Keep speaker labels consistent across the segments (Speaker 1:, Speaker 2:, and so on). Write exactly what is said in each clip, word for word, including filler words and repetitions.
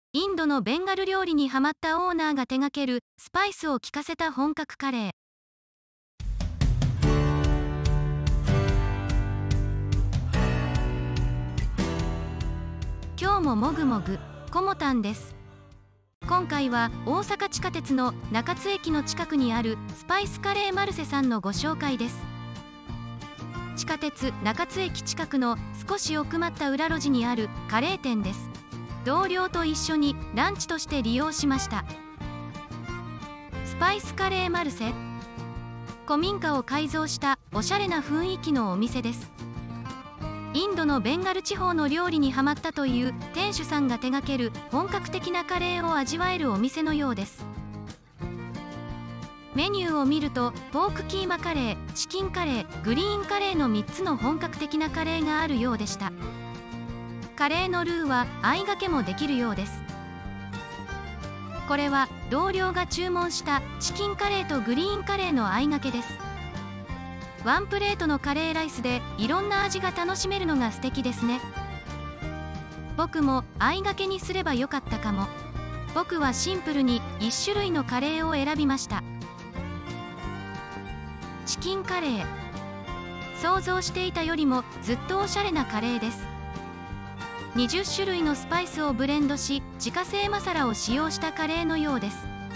Speaker 1: インドのベンガル料理にハマったオーナーが手掛けるスパイスを効かせた本格カレー。今日ももぐもぐコモタンです。今回は大阪地下鉄の中津駅の近くにあるスパイスカレーマルセさんのご紹介です。地下鉄中津駅近くの少し奥まった裏路地にあるカレー店です。同僚と一緒にランチとして利用しました。スパイスカレーマルセ、古民家を改造したおしゃれな雰囲気のお店です。インドのベンガル地方の料理にハマったという店主さんが手掛ける本格的なカレーを味わえるお店のようです。メニューを見るとポークキーマカレー、チキンカレー、グリーンカレーのみっつの本格的なカレーがあるようでした。カレーのルーは相掛けもできるようです。これは同僚が注文したチキンカレーとグリーンカレーの相掛けです。ワンプレートのカレーライスでいろんな味が楽しめるのが素敵ですね。僕も相掛けにすればよかったかも。僕はシンプルにいち種類のカレーを選びました。チキンカレー、想像していたよりもずっとおしゃれなカレーです。にじゅっ種類のスパイスをブレンドし、自家製マサラを使用したカレーのようです。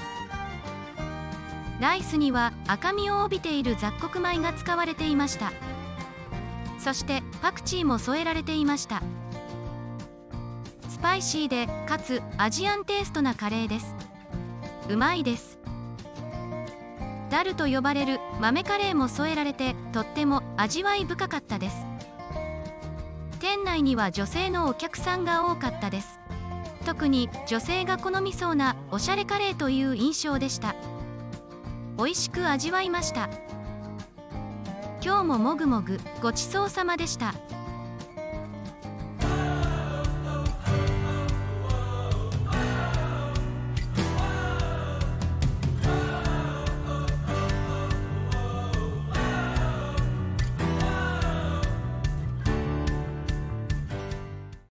Speaker 1: ライスには赤みを帯びている雑穀米が使われていました。そしてパクチーも添えられていました。スパイシーでかつアジアンテイストなカレーです。うまいです。ダルと呼ばれる豆カレーも添えられてとっても味わい深かったです。店内には女性のお客さんが多かったです。特に女性が好みそうなおしゃれカレーという印象でした。美味しく味わいました。今日ももぐもぐごちそうさまでした。